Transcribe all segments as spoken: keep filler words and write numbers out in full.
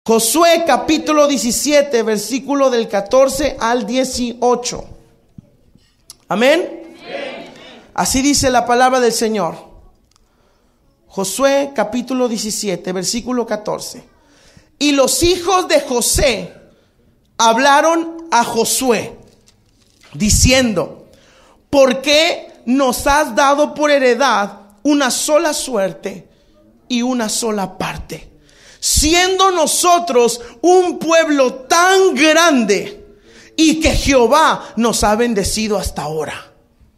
Josué capítulo diecisiete, versículo del catorce al dieciocho. Amén. Amén. Así dice la palabra del Señor. Josué capítulo diecisiete, versículo catorce. Y los hijos de José hablaron a Josué, diciendo: ¿por qué nos has dado por heredad una sola suerte y una sola parte, siendo nosotros un pueblo tan grande y que Jehová nos ha bendecido hasta ahora?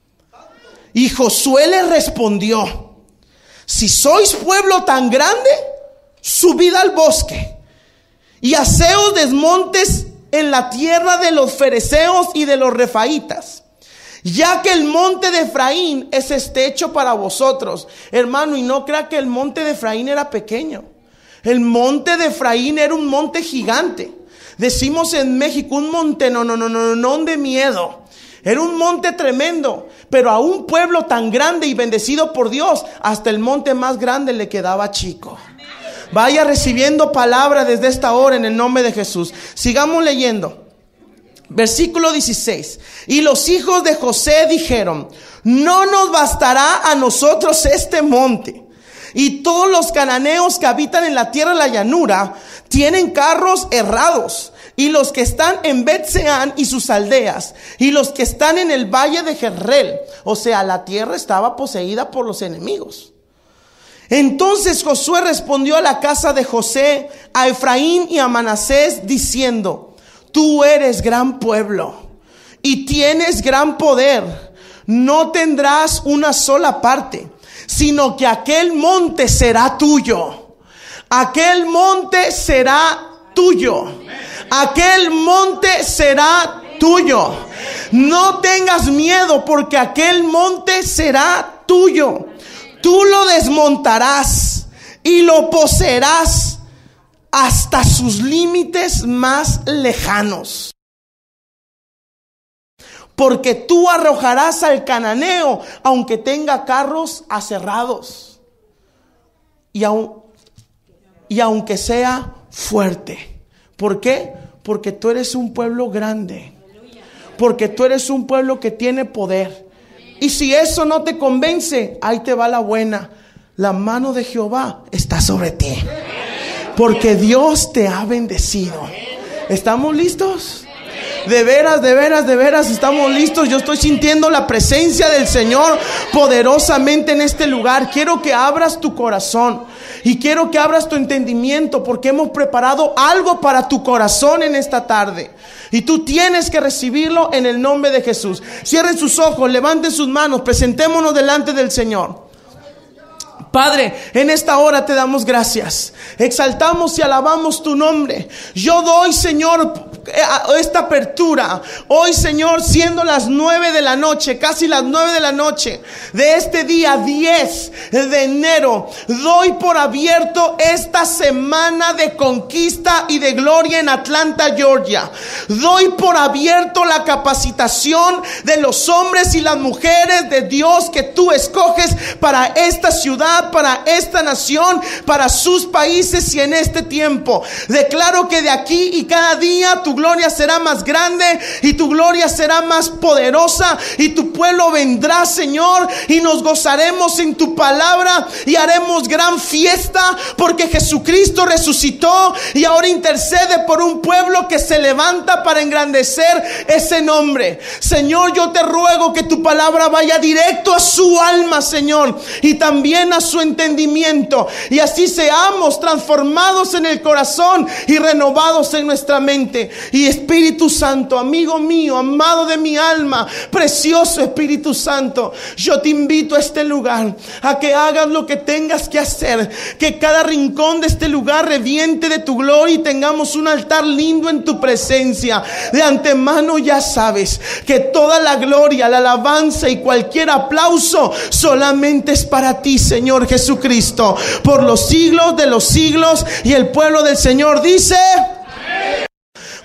Y Josué le respondió: si sois pueblo tan grande, subid al bosque y haceos desmontes en la tierra de los fereceos y de los refaitas, ya que el monte de Efraín es estrecho para vosotros. Hermano, y no crea que el monte de Efraín era pequeño. El monte de Efraín era un monte gigante. Decimos en México un monte no, no, no, no, no de miedo. Era un monte tremendo, pero a un pueblo tan grande y bendecido por Dios, hasta el monte más grande le quedaba chico. Vaya recibiendo palabra desde esta hora en el nombre de Jesús. Sigamos leyendo. Versículo dieciséis. Y los hijos de José dijeron: no nos bastará a nosotros este monte. Y todos los cananeos que habitan en la tierra de la llanura tienen carros herrados, y los que están en Bet-Seán y sus aldeas, y los que están en el valle de Jezreel. O sea, la tierra estaba poseída por los enemigos. Entonces Josué respondió a la casa de José, a Efraín y a Manasés, diciendo: tú eres gran pueblo y tienes gran poder. No tendrás una sola parte, sino que aquel monte será tuyo. Aquel monte será tuyo. Aquel monte será tuyo. No tengas miedo, porque aquel monte será tuyo. Tú lo desmontarás y lo poseerás hasta sus límites más lejanos. Porque tú arrojarás al cananeo, aunque tenga carros aserrados, y, aun, y aunque sea fuerte. ¿Por qué? Porque tú eres un pueblo grande. Porque tú eres un pueblo que tiene poder. Y si eso no te convence, ahí te va la buena. La mano de Jehová está sobre ti, porque Dios te ha bendecido. ¿Estamos listos? De veras, de veras, de veras estamos listos. Yo estoy sintiendo la presencia del Señor poderosamente en este lugar. Quiero que abras tu corazón y quiero que abras tu entendimiento, porque hemos preparado algo para tu corazón en esta tarde. Y tú tienes que recibirlo en el nombre de Jesús. Cierren sus ojos, levanten sus manos, presentémonos delante del Señor. Padre, en esta hora te damos gracias. Exaltamos y alabamos tu nombre. Yo doy, Señor, esta apertura hoy, Señor, siendo las nueve de la noche, casi las nueve de la noche de este día diez de enero. Doy por abierto esta semana de conquista y de gloria en Atlanta, Georgia. Doy por abierto la capacitación de los hombres y las mujeres de Dios que tú escoges para esta ciudad, para esta nación, para sus países y en este tiempo. Declaro que de aquí y cada día tu gloria será más grande y tu gloria será más poderosa, y tu pueblo vendrá, Señor, y nos gozaremos en tu palabra y haremos gran fiesta, porque Jesucristo resucitó y ahora intercede por un pueblo que se levanta para engrandecer ese nombre. Señor, yo te ruego que tu palabra vaya directo a su alma, Señor, y también a su entendimiento, y así seamos transformados en el corazón y renovados en nuestra mente. Y Espíritu Santo, amigo mío, amado de mi alma, precioso Espíritu Santo, yo te invito a este lugar a que hagas lo que tengas que hacer, que cada rincón de este lugar reviente de tu gloria y tengamos un altar lindo en tu presencia. De antemano ya sabes que toda la gloria, la alabanza y cualquier aplauso solamente es para ti, Señor Jesucristo, por los siglos de los siglos. Y el pueblo del Señor dice: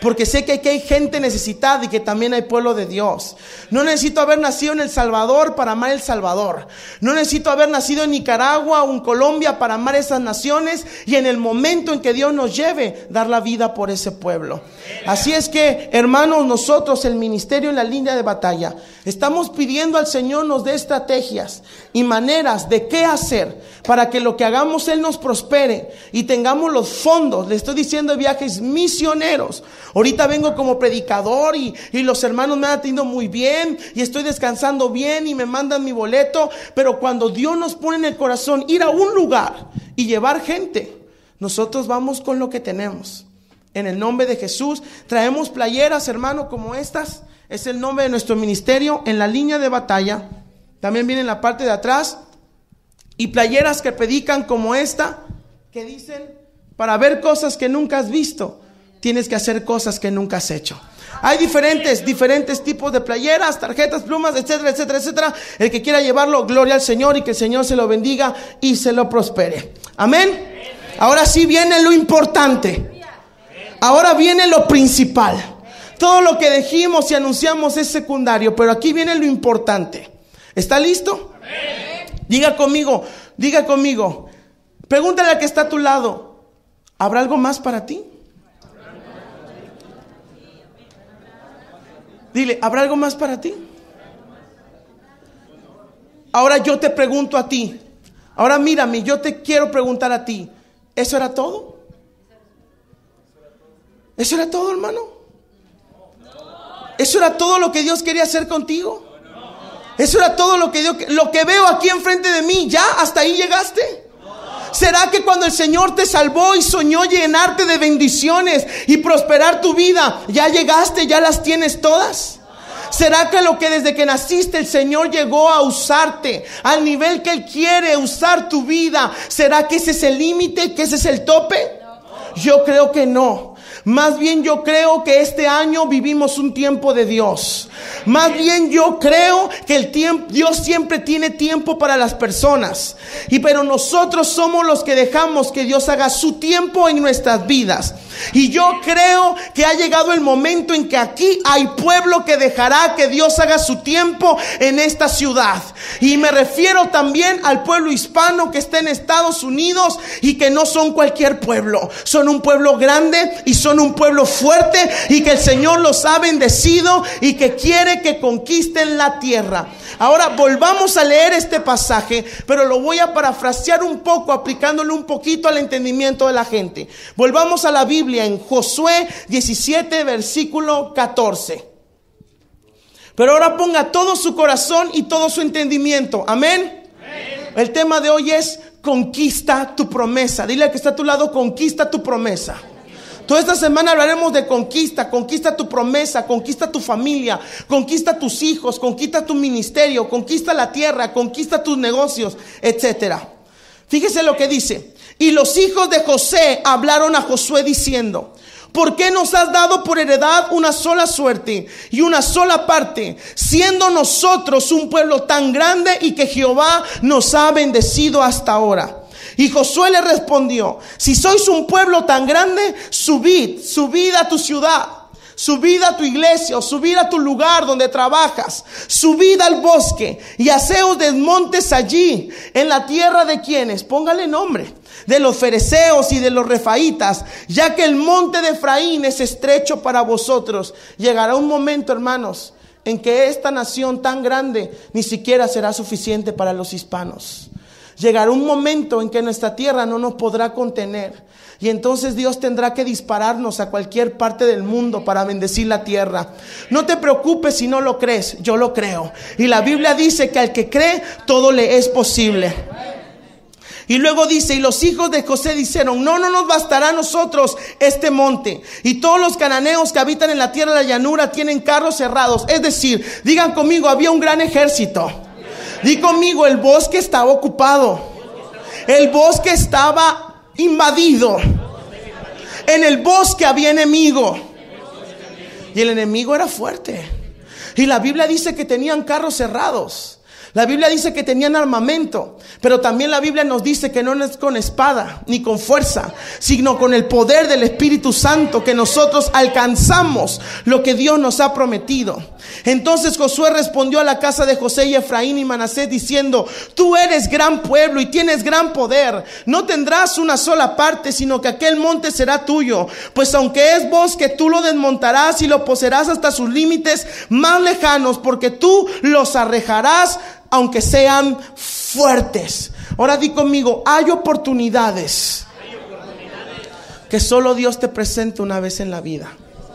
Porque sé que aquí hay gente necesitada y que también hay pueblo de Dios. No necesito haber nacido en El Salvador para amar El Salvador. No necesito haber nacido en Nicaragua o en Colombia para amar esas naciones. Y en el momento en que Dios nos lleve, dar la vida por ese pueblo. Así es que, hermanos, nosotros, el ministerio en la línea de batalla, estamos pidiendo al Señor nos dé estrategias y maneras de qué hacer para que lo que hagamos Él nos prospere y tengamos los fondos. Le estoy diciendo de viajes misioneros. Ahorita vengo como predicador y, y los hermanos me han atendido muy bien y estoy descansando bien y me mandan mi boleto. Pero cuando Dios nos pone en el corazón ir a un lugar y llevar gente, nosotros vamos con lo que tenemos. En el nombre de Jesús traemos playeras, hermano, como estas. Es el nombre de nuestro ministerio en la línea de batalla. También viene en la parte de atrás. Y playeras que predican como esta, que dicen: para ver cosas que nunca has visto, tienes que hacer cosas que nunca has hecho. Hay diferentes, diferentes tipos de playeras, tarjetas, plumas, etcétera, etcétera, etcétera. El que quiera llevarlo, gloria al Señor, y que el Señor se lo bendiga y se lo prospere. Amén. Ahora sí viene lo importante. Ahora viene lo principal. Todo lo que dijimos y anunciamos es secundario, pero aquí viene lo importante. ¿Está listo? Diga conmigo, diga conmigo. Pregúntale al que está a tu lado: ¿habrá algo más para ti? Dile: ¿habrá algo más para ti? Ahora yo te pregunto a ti. Ahora mírame, yo te quiero preguntar a ti: ¿eso era todo? ¿Eso era todo, hermano? ¿Eso era todo lo que Dios quería hacer contigo? ¿Eso era todo lo que Dios, lo que veo aquí enfrente de mí? ¿Ya hasta ahí llegaste? ¿Será que cuando el Señor te salvó y soñó llenarte de bendiciones y prosperar tu vida, ya llegaste, ya las tienes todas? ¿Será que lo que desde que naciste el Señor llegó a usarte al nivel que Él quiere usar tu vida? ¿Será que ese es el límite, que ese es el tope? Yo creo que no. Más bien yo creo que este año vivimos un tiempo de Dios. Más bien yo creo que el tiempo, Dios siempre tiene tiempo para las personas. Y pero nosotros somos los que dejamos que Dios haga su tiempo en nuestras vidas. Y yo creo que ha llegado el momento en que aquí hay pueblo que dejará que Dios haga su tiempo en esta ciudad. Y me refiero también al pueblo hispano que está en Estados Unidos y que no son cualquier pueblo. Son un pueblo grande y son un pueblo fuerte, y que el Señor los ha bendecido y que quiere que conquisten la tierra. Ahora volvamos a leer este pasaje, pero lo voy a parafrasear un poco, aplicándole un poquito al entendimiento de la gente. Volvamos a la Biblia en Josué diecisiete, versículo catorce. Pero ahora ponga todo su corazón y todo su entendimiento. Amén. Amén. El tema de hoy es: conquista tu promesa. Dile al que está a tu lado: conquista tu promesa. Toda esta semana hablaremos de conquista. Conquista tu promesa, conquista tu familia, conquista tus hijos, conquista tu ministerio, conquista la tierra, conquista tus negocios, etcétera. Fíjese lo que dice: y los hijos de José hablaron a Josué diciendo: ¿por qué nos has dado por heredad una sola suerte y una sola parte, siendo nosotros un pueblo tan grande y que Jehová nos ha bendecido hasta ahora? Y Josué le respondió: si sois un pueblo tan grande, subid, subid a tu ciudad, subid a tu iglesia, o subid a tu lugar donde trabajas, subid al bosque y haceos desmontes allí, en la tierra de quienes, póngale nombre, de los fereceos y de los refaitas, ya que el monte de Efraín es estrecho para vosotros. Llegará un momento, hermanos, en que esta nación tan grande ni siquiera será suficiente para los hispanos. Llegará un momento en que nuestra tierra no nos podrá contener, y entonces Dios tendrá que dispararnos a cualquier parte del mundo para bendecir la tierra. No te preocupes si no lo crees, yo lo creo. Y la Biblia dice que al que cree, todo le es posible. Y luego dice: y los hijos de José dijeron: no, no nos bastará a nosotros este monte. Y todos los cananeos que habitan en la tierra de la llanura tienen carros cerrados. Es decir, digan conmigo, había un gran ejército. Di conmigo, el bosque estaba ocupado. El bosque estaba invadido. En el bosque había enemigo. Y el enemigo era fuerte. Y la Biblia dice que tenían carros cerrados. La Biblia dice que tenían armamento, pero también la Biblia nos dice que no es con espada ni con fuerza, sino con el poder del Espíritu Santo que nosotros alcanzamos lo que Dios nos ha prometido. Entonces Josué respondió a la casa de José y Efraín y Manasés diciendo: tú eres gran pueblo y tienes gran poder. No tendrás una sola parte, sino que aquel monte será tuyo. Pues aunque es bosque, tú lo desmontarás y lo poseerás hasta sus límites más lejanos, porque tú los arrejarás aunque sean fuertes. Ahora di conmigo: hay oportunidades, hay oportunidades que solo Dios te presenta una vez en la vida.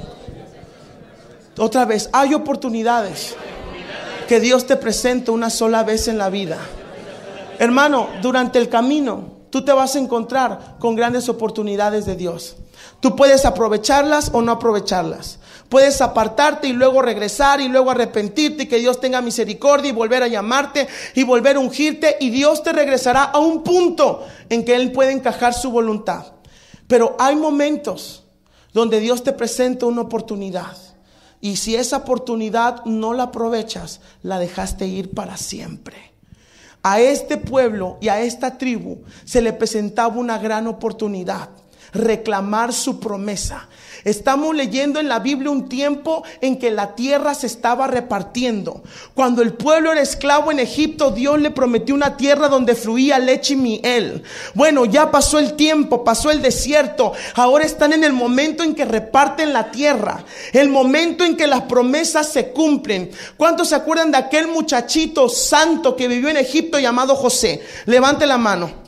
Otra vez, hay oportunidades que Dios te presenta una sola vez en la vida. Hermano, durante el camino tú te vas a encontrar con grandes oportunidades de Dios. Tú puedes aprovecharlas o no aprovecharlas. Puedes apartarte y luego regresar y luego arrepentirte y que Dios tenga misericordia y volver a llamarte y volver a ungirte, y Dios te regresará a un punto en que Él puede encajar su voluntad. Pero hay momentos donde Dios te presenta una oportunidad, y si esa oportunidad no la aprovechas, la dejaste ir para siempre. A este pueblo y a esta tribu se le presentaba una gran oportunidad: reclamar su promesa. Estamos leyendo en la Biblia un tiempo en que la tierra se estaba repartiendo. Cuando el pueblo era esclavo en Egipto, Dios le prometió una tierra donde fluía leche y miel. Bueno, ya pasó el tiempo, pasó el desierto. Ahora están en el momento en que reparten la tierra, el momento en que las promesas se cumplen. ¿Cuántos se acuerdan de aquel muchachito santo que vivió en Egipto llamado José? Levante la mano.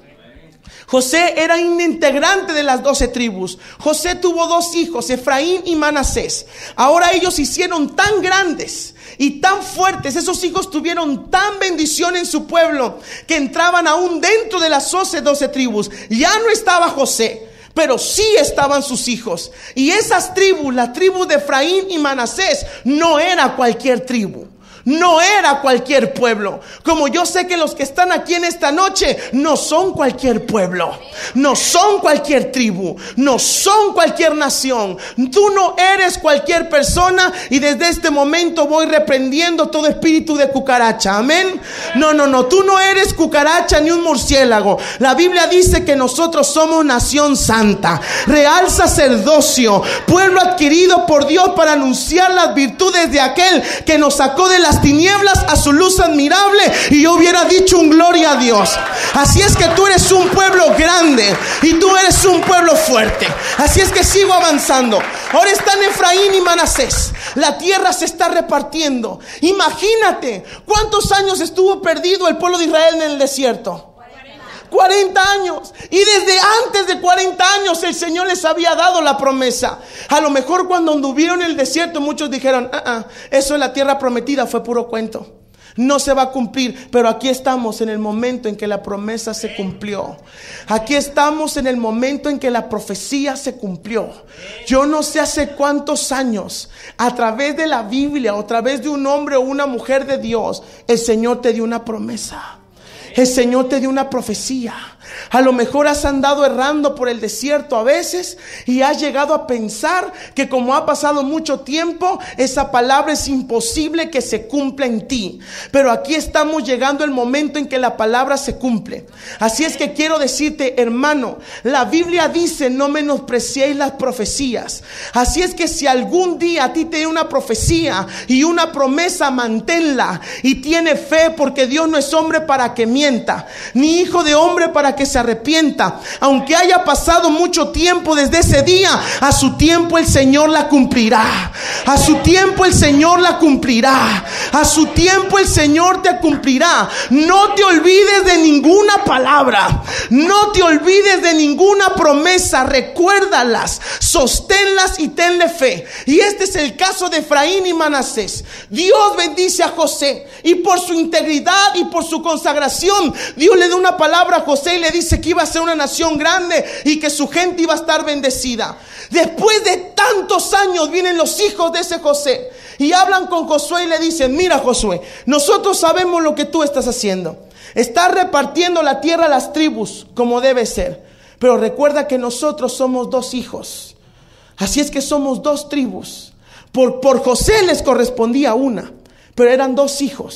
José era un integrante de las doce tribus. José tuvo dos hijos, Efraín y Manasés. Ahora ellos se hicieron tan grandes y tan fuertes, esos hijos tuvieron tan bendición en su pueblo, que entraban aún dentro de las doce tribus. Ya no estaba José, pero sí estaban sus hijos. Y esas tribus, la tribu de Efraín y Manasés, no era cualquier tribu. No era cualquier pueblo. Como yo sé que los que están aquí en esta noche no son cualquier pueblo, no son cualquier tribu, no son cualquier nación. Tú no eres cualquier persona, y desde este momento voy reprendiendo todo espíritu de cucaracha. Amén. No, no, no, tú no eres cucaracha ni un murciélago. La Biblia dice que nosotros somos nación santa, real sacerdocio, pueblo adquirido por Dios para anunciar las virtudes de aquel que nos sacó de la las tinieblas a su luz admirable. Y yo hubiera dicho un gloria a Dios. Así es que tú eres un pueblo grande y tú eres un pueblo fuerte. Así es que sigo avanzando. Ahora están Efraín y Manasés. La tierra se está repartiendo. Imagínate cuántos años estuvo perdido el pueblo de Israel en el desierto. cuarenta años. Y desde antes de cuarenta años el Señor les había dado la promesa. A lo mejor cuando anduvieron en el desierto muchos dijeron: ah, ah, eso es la tierra prometida, fue puro cuento, no se va a cumplir. Pero aquí estamos en el momento en que la promesa se cumplió. Aquí estamos en el momento en que la profecía se cumplió. Yo no sé hace cuántos años, a través de la Biblia o a través de un hombre o una mujer de Dios, el Señor te dio una promesa. El Señor te dio una profecía. A lo mejor has andado errando por el desierto a veces y has llegado a pensar que como ha pasado mucho tiempo, esa palabra es imposible que se cumpla en ti. Pero aquí estamos llegando el momento en que la palabra se cumple. Así es que quiero decirte, hermano, la Biblia dice: no menospreciéis las profecías. Así es que si algún día a ti te da una profecía y una promesa, manténla y tiene fe, porque Dios no es hombre para que mienta, ni hijo de hombre para que se arrepienta. Aunque haya pasado mucho tiempo desde ese día, a su tiempo el Señor la cumplirá. A su tiempo el Señor la cumplirá. A su tiempo el Señor te cumplirá. No te olvides de ninguna palabra. No te olvides de ninguna promesa. Recuérdalas, sosténlas y tenle fe. Y este es el caso de Efraín y Manasés. Dios bendice a José, y por su integridad y por su consagración, Dios le da una palabra a José y le dice que iba a ser una nación grande y que su gente iba a estar bendecida. Después de tantos años vienen los hijos de ese José y hablan con Josué y le dicen: mira, Josué, nosotros sabemos lo que tú estás haciendo. Estás repartiendo la tierra a las tribus como debe ser, pero recuerda que nosotros somos dos hijos. Así es que somos dos tribus. Por, por José les correspondía una, pero eran dos hijos.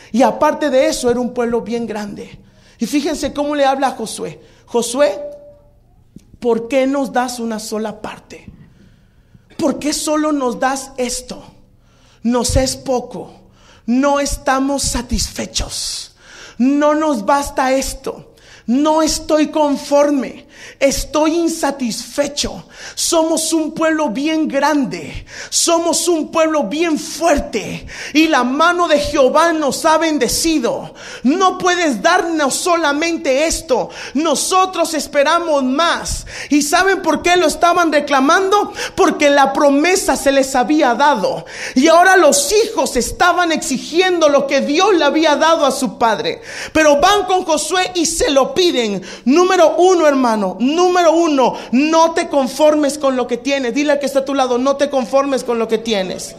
Y aparte de eso, era un pueblo bien grande. Y fíjense cómo le habla a Josué. Josué, ¿por qué nos das una sola parte? ¿Por qué solo nos das esto? Nos es poco. No estamos satisfechos. No nos basta esto. No estoy conforme. Estoy insatisfecho. Somos un pueblo bien grande. Somos un pueblo bien fuerte. Y la mano de Jehová nos ha bendecido. No puedes darnos solamente esto. Nosotros esperamos más. ¿Y saben por qué lo estaban reclamando? Porque la promesa se les había dado. Y ahora los hijos estaban exigiendo lo que Dios le había dado a su padre. Pero van con Josué y se lo piden. Número uno, hermano. Número uno, no te conformes con lo que tienes. Dile al que está a tu lado, no te conformes con lo que tienes.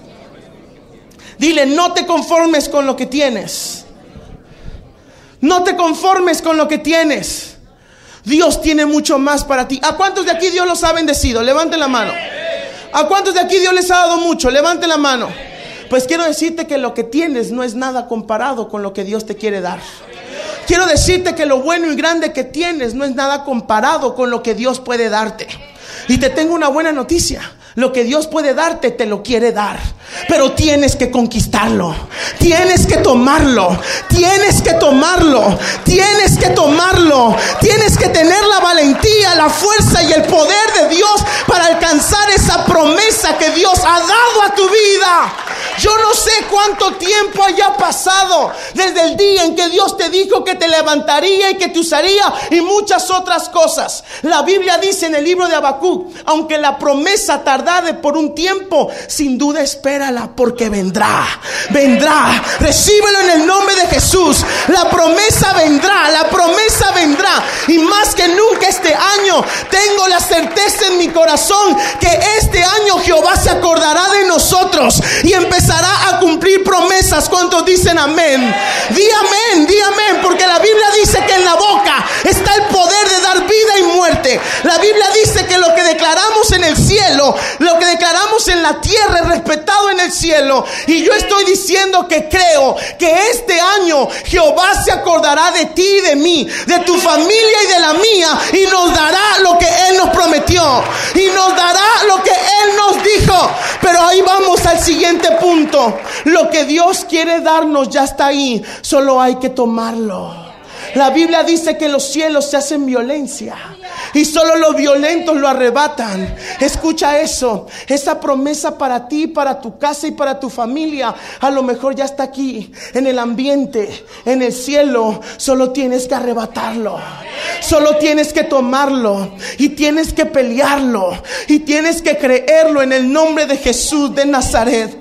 Dile, no te conformes con lo que tienes. No te conformes con lo que tienes. Dios tiene mucho más para ti. ¿A cuántos de aquí Dios los ha bendecido? Levanten la mano. ¿A cuántos de aquí Dios les ha dado mucho? Levanten la mano. Pues quiero decirte que lo que tienes no es nada comparado con lo que Dios te quiere dar. Quiero decirte que lo bueno y grande que tienes no es nada comparado con lo que Dios puede darte. Y te tengo una buena noticia. Lo que Dios puede darte, te lo quiere dar. Pero tienes que conquistarlo. Tienes que tomarlo. Tienes que tomarlo. Tienes que tomarlo. Tienes que tener la valentía, la fuerza y el poder de Dios para alcanzar esa promesa que Dios ha dado a tu vida. Yo no sé cuánto tiempo haya pasado desde el día en que Dios te dijo que te levantaría y que te usaría y muchas otras cosas. La Biblia dice en el libro de Habacuc, aunque la promesa tardare por un tiempo, sin duda espérala porque vendrá. Vendrá. Recíbelo en el nombre de Jesús. La promesa vendrá. La promesa vendrá. Y más que nunca este año tengo la certeza en mi corazón que este año Jehová se acordará de nosotros y empezará a cumplir promesas. ¿Cuántos dicen amén? Di amén, di amén, porque la Biblia dice que en la boca está el poder de dar vida y muerte. La Biblia dice que lo que declaramos en el cielo, lo que declaramos en la tierra es respetado en el cielo. Y yo estoy diciendo que creo que este año Jehová se acordará de ti y de mí, de tu familia y de la mía, y nos dará lo que Él nos prometió, y nos dará lo que Él nos dijo. Pero ahí vamos al siguiente punto. Lo que Dios quiere darnos ya está ahí, solo hay que tomarlo. La Biblia dice que los cielos se hacen violencia y solo los violentos lo arrebatan. Escucha eso. Esa promesa para ti, para tu casa y para tu familia, a lo mejor ya está aquí, en el ambiente, en el cielo. Solo tienes que arrebatarlo. Solo tienes que tomarlo. Y tienes que pelearlo. Y tienes que creerlo en el nombre de Jesús de Nazaret.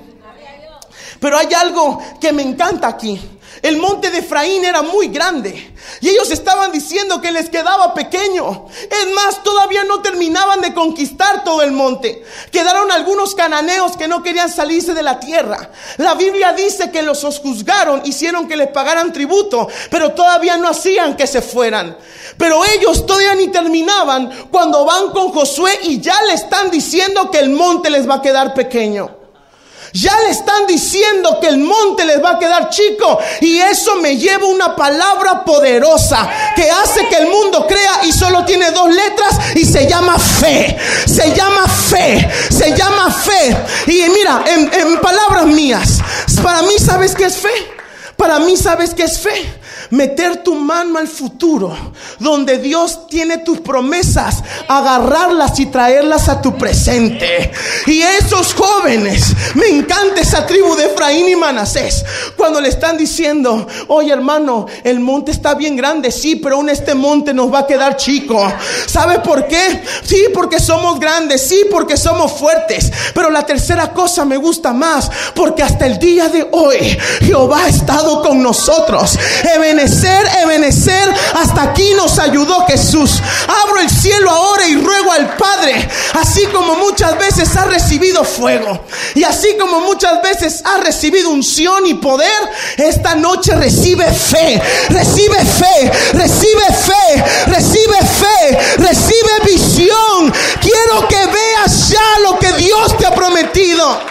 Pero hay algo que me encanta aquí. El monte de Efraín era muy grande y ellos estaban diciendo que les quedaba pequeño. Es más, todavía no terminaban de conquistar todo el monte. Quedaron algunos cananeos que no querían salirse de la tierra. La Biblia dice que los juzgaron, hicieron que les pagaran tributo, pero todavía no hacían que se fueran. Pero ellos todavía ni terminaban cuando van con Josué y ya le están diciendo que el monte les va a quedar pequeño. Ya le están diciendo que el monte les va a quedar chico. Y eso me lleva una palabra poderosa que hace que el mundo crea, y solo tiene dos letras y se llama fe. Se llama fe. Se llama fe. Y mira, en, en palabras mías, para mí, ¿sabes qué es fe? Para mí, ¿sabes qué es fe? Meter tu mano al futuro, donde Dios tiene tus promesas, agarrarlas y traerlas a tu presente. Y esos jóvenes, me encanta esa tribu de Efraín y Manasés, cuando le están diciendo: oye, hermano, el monte está bien grande, sí, pero aún este monte nos va a quedar chico. ¿Sabe por qué? Sí, porque somos grandes, sí, porque somos fuertes. Pero la tercera cosa me gusta más, porque hasta el día de hoy Jehová ha estado con nosotros. Ebenecer, Ebenecer, hasta aquí nos ayudó Jesús. Abro el cielo ahora y ruego al Padre, así como muchas veces has recibido fuego y así como muchas veces has recibido unción y poder, esta noche recibe fe, recibe fe, recibe fe, recibe fe, recibe visión. Quiero que veas ya lo que Dios te ha prometido.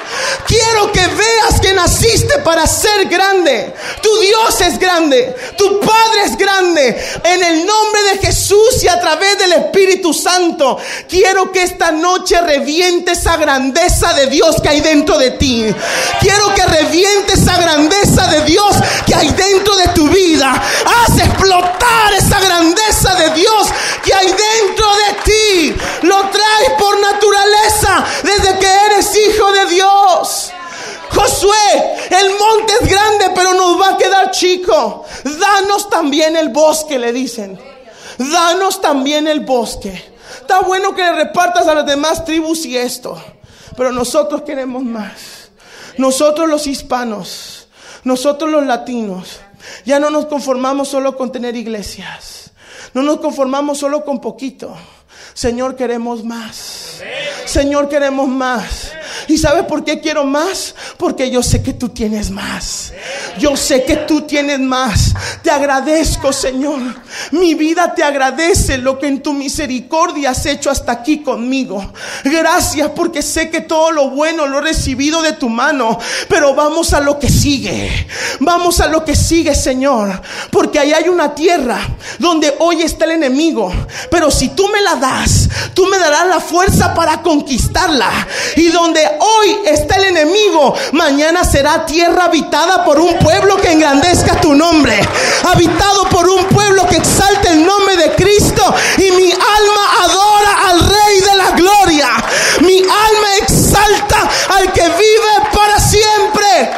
Quiero que veas que naciste para ser grande. Tu Dios es grande, tu Padre es grande. En el nombre de Jesús y a través del Espíritu Santo, quiero que esta noche reviente esa grandeza de Dios que hay dentro de ti. Quiero que reviente esa grandeza de Dios que hay dentro de tu vida. Haz explotar esa grandeza de Dios que hay dentro de ti. Lo traes por naturaleza desde que eres hijo de Dios. Josué, el monte es grande, pero nos va a quedar chico. Danos también el bosque, le dicen. Danos también el bosque. Está bueno que le repartas a las demás tribus y esto, pero nosotros queremos más. Nosotros los hispanos, nosotros los latinos, ya no nos conformamos solo con tener iglesias. No nos conformamos solo con poquito. Señor, queremos más. Señor, queremos más. ¿Y sabes por qué quiero más? Porque yo sé que tú tienes más. Yo sé que tú tienes más. Te agradezco, Señor. Mi vida te agradece lo que en tu misericordia has hecho hasta aquí conmigo. Gracias, porque sé que todo lo bueno lo he recibido de tu mano. Pero vamos a lo que sigue. Vamos a lo que sigue, Señor. Porque ahí hay una tierra donde hoy está el enemigo. Pero si tú me la das, tú me darás la fuerza para conquistarla. Y donde hoy está el enemigo, mañana será tierra habitada por un pueblo que engrandezca tu nombre, habitado por un pueblo que exalte el nombre de Cristo. Y mi alma adora al Rey de la Gloria. Mi alma exalta al que vive para siempre.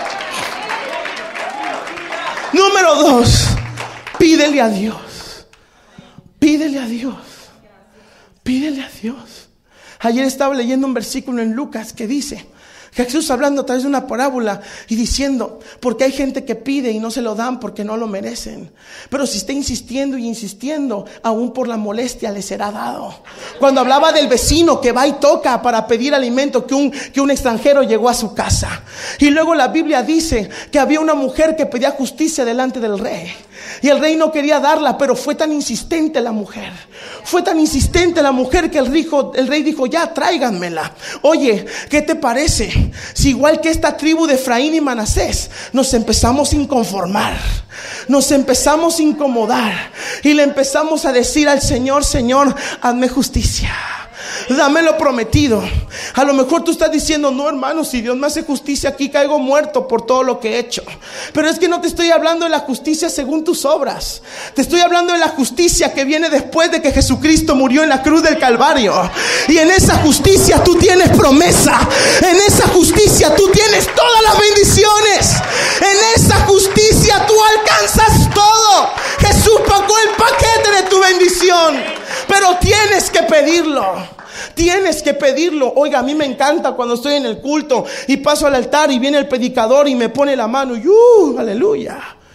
Número dos, pídele a Dios. Pídele a Dios. Pídele a Dios. Ayer estaba leyendo un versículo en Lucas que dice, Jesús hablando a través de una parábola y diciendo, porque hay gente que pide y no se lo dan porque no lo merecen. Pero si está insistiendo y insistiendo, aún por la molestia le será dado. Cuando hablaba del vecino que va y toca para pedir alimento, que un, que un extranjero llegó a su casa. Y luego la Biblia dice que había una mujer que pedía justicia delante del rey. Y el rey no quería darla, pero fue tan insistente la mujer. Fue tan insistente la mujer que el rey, el rey dijo, ya, tráiganmela. Oye, ¿qué te parece? Si igual que esta tribu de Efraín y Manasés, nos empezamos a inconformar, nos empezamos a incomodar y le empezamos a decir al Señor, Señor, hazme justicia. Dame lo prometido. A lo mejor tú estás diciendo, no, hermano, si Dios me hace justicia aquí, caigo muerto por todo lo que he hecho. Pero es que no te estoy hablando de la justicia según tus obras. Te estoy hablando de la justicia que viene después de que Jesucristo murió en la cruz del Calvario. Y en esa justicia tú tienes promesa. En esa justicia tú tienes todas las bendiciones. En esa justicia tú alcanzas todo. Jesús pagó el paquete de tu bendición. Pero tienes que pedirlo. Tienes que pedirlo. Oiga, a mí me encanta cuando estoy en el culto y paso al altar y viene el predicador y me pone la mano y ¡uh! Aleluya.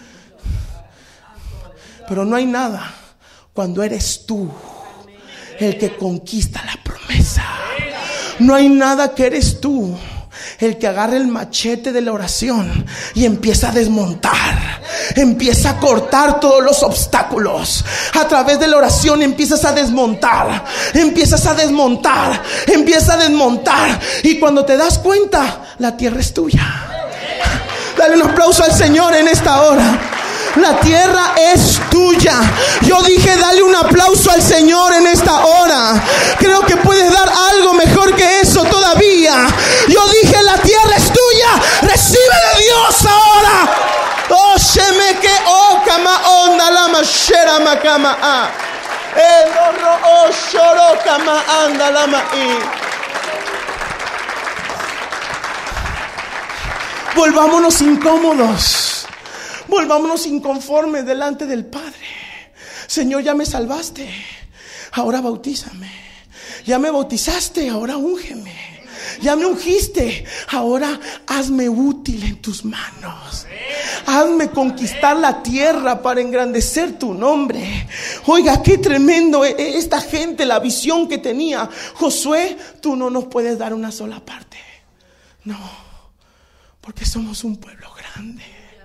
Pero no hay nada cuando eres tú el que conquista la promesa. No hay nada que eres tú el que agarra el machete de la oración y empieza a desmontar, empieza a cortar todos los obstáculos. A través de la oración empiezas a desmontar, empiezas a desmontar, empiezas a desmontar. Y cuando te das cuenta, la tierra es tuya. Dale un aplauso al Señor en esta hora. La tierra es tuya. Yo dije, dale un aplauso al Señor en esta hora. Creo que puedes dar algo mejor que eso todavía. Yo dije, la tierra es tuya. Recibe de Dios ahora. Oh, sheme que oh kama onda la mashera makama a. El horro oh shoro kama anda la mai. Volvámonos incómodos. Volvámonos inconformes delante del Padre. Señor, ya me salvaste, ahora bautízame. Ya me bautizaste, ahora úngeme. Ya me ungiste, ahora hazme útil en tus manos. Hazme conquistar la tierra para engrandecer tu nombre. Oiga, qué tremendo esta gente, la visión que tenía. Josué, tú no nos puedes dar una sola parte. No, porque somos un pueblo grande.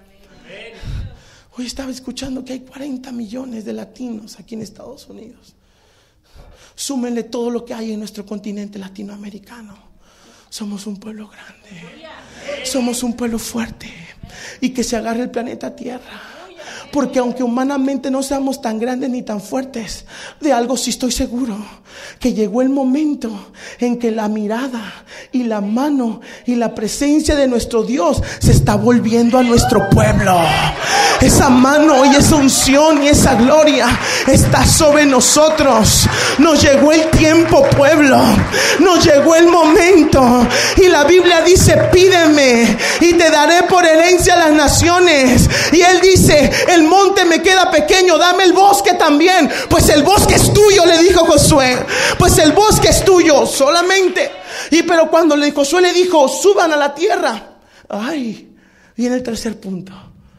Hoy estaba escuchando que hay cuarenta millones de latinos aquí en Estados Unidos. Súmenle todo lo que hay en nuestro continente latinoamericano. somos un pueblo grande, somos un pueblo fuerte, y que se agarre el planeta Tierra. Porque aunque humanamente no seamos tan grandes ni tan fuertes, de algo sí estoy seguro, que llegó el momento en que la mirada y la mano y la presencia de nuestro Dios se está volviendo a nuestro pueblo. Esa mano y esa unción y esa gloria está sobre nosotros. Nos llegó el tiempo, pueblo. Nos llegó el momento. Y la Biblia dice: pídeme y te daré por herencia a las naciones. Y Él dice: el monte me queda pequeño, dame el bosque también. Pues el bosque es tuyo, le dijo Josué. Pues el bosque es tuyo solamente. Y pero cuando le, Josué le dijo: suban a la tierra. Ay, viene el tercer punto.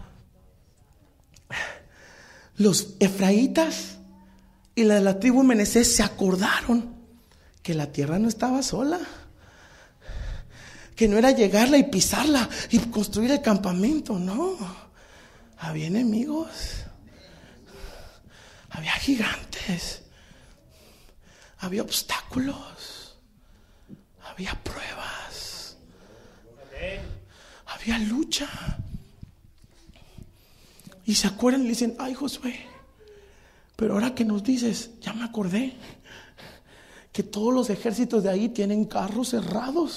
Los efraitas y la de la tribu Menasés se acordaron que la tierra no estaba sola, que no era llegarla y pisarla y construir el campamento. No, había enemigos, había gigantes, había obstáculos, había pruebas, había lucha. Y se acuerdan y le dicen: ay, Josué, pero ahora que nos dices, ya me acordé que todos los ejércitos de ahí tienen carros cerrados.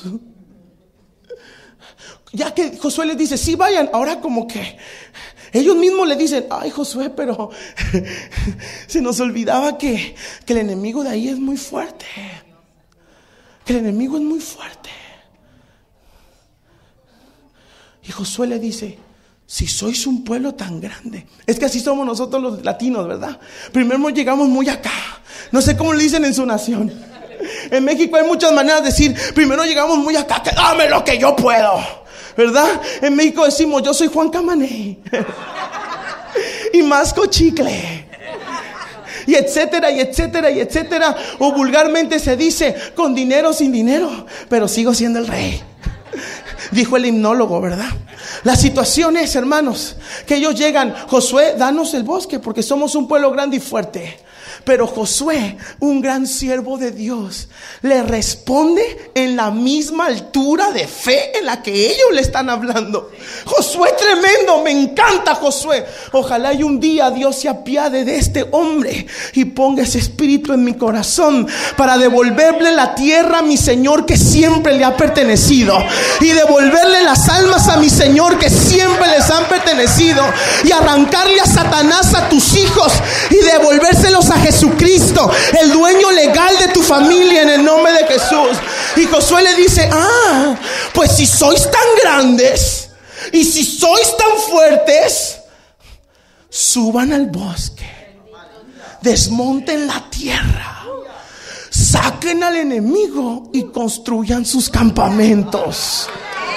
Ya que Josué les dice: sí, vayan. Ahora como que ellos mismos le dicen: ay, Josué, pero se nos olvidaba que, que el enemigo de ahí es muy fuerte. Que el enemigo es muy fuerte. Y Josué le dice: si sois un pueblo tan grande. Es que así somos nosotros los latinos, ¿verdad? Primero llegamos muy acá. No sé cómo le dicen en su nación. En México hay muchas maneras de decir: primero llegamos muy acá, que dame lo que yo puedo, ¿verdad? En México decimos: yo soy Juan Camané y masco chicle, y etcétera, y etcétera, y etcétera. O vulgarmente se dice: con dinero, sin dinero, pero sigo siendo el rey, dijo el himnólogo, ¿verdad? La situación es, hermanos, que ellos llegan: Josué, danos el bosque porque somos un pueblo grande y fuerte. Pero Josué, un gran siervo de Dios, le responde en la misma altura de fe en la que ellos le están hablando. Josué tremendo, me encanta Josué. Ojalá y un día Dios se apiade de este hombre y ponga ese espíritu en mi corazón para devolverle la tierra a mi Señor que siempre le ha pertenecido, y devolverle las almas a mi Señor que siempre les han pertenecido, y arrancarle a Satanás a tus hijos y devolvérselos a Jesucristo, el dueño legal de tu familia, en el nombre de Jesús. Y Josué le dice: ah, pues si sois tan grandes y si sois tan fuertes, suban al bosque, desmonten la tierra, saquen al enemigo y construyan sus campamentos.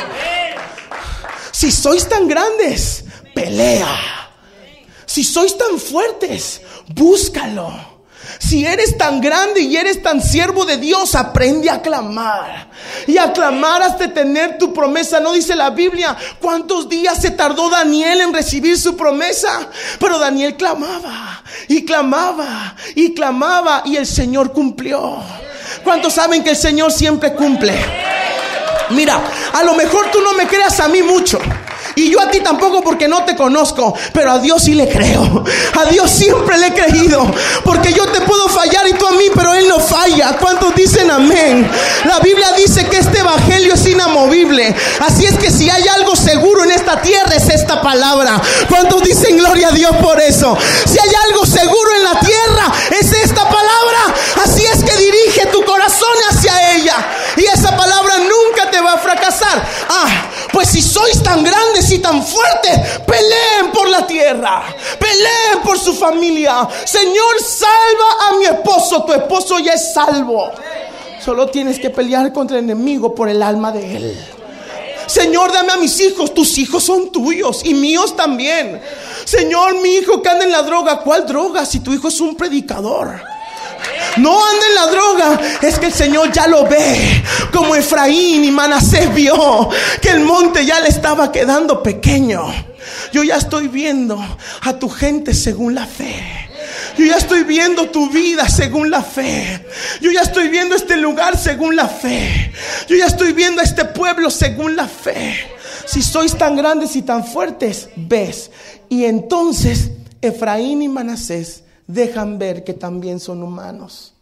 Si sois tan grandes, pelea. Si sois tan fuertes, búscalo. Si eres tan grande y eres tan siervo de Dios, aprende a clamar. Y a clamar hasta tener tu promesa. ¿No dice la Biblia cuántos días se tardó Daniel en recibir su promesa? Pero Daniel clamaba y clamaba y clamaba, y el Señor cumplió. ¿Cuántos saben que el Señor siempre cumple? Mira, a lo mejor tú no me creas a mí mucho, y yo a ti tampoco, porque no te conozco, pero a Dios sí le creo. A Dios siempre le he creído, porque yo te puedo fallar y tú a mí, pero Él no falla. ¿Cuántos dicen amén? La Biblia dice que este evangelio es inamovible. Así es que si hay algo seguro en esta tierra, es esta palabra. ¿Cuántos dicen gloria a Dios por eso? Si hay algo seguro en la tierra, es esta palabra. Así es que dirige tu corazón hacia ella, y esa palabra nunca te va a fracasar. Ah, pues si sois tan grandes y tan fuertes, peleen por la tierra, peleen por su familia. Señor, salva a mi esposo. Tu esposo ya es salvo. Solo tienes que pelear contra el enemigo por el alma de él. Señor, dame a mis hijos. Tus hijos son tuyos y míos también. Señor, mi hijo que anda en la droga. ¿Cuál droga? Si tu hijo es un predicador. No anda en la droga. Es que el Señor ya lo ve, como Efraín y Manasés vio que el monte ya le estaba quedando pequeño. Yo ya estoy viendo a tu gente según la fe. Yo ya estoy viendo tu vida según la fe. Yo ya estoy viendo este lugar según la fe. Yo ya estoy viendo a este pueblo según la fe. Si sois tan grandes y tan fuertes, ves. Y entonces Efraín y Manasés dejan ver que también son humanos.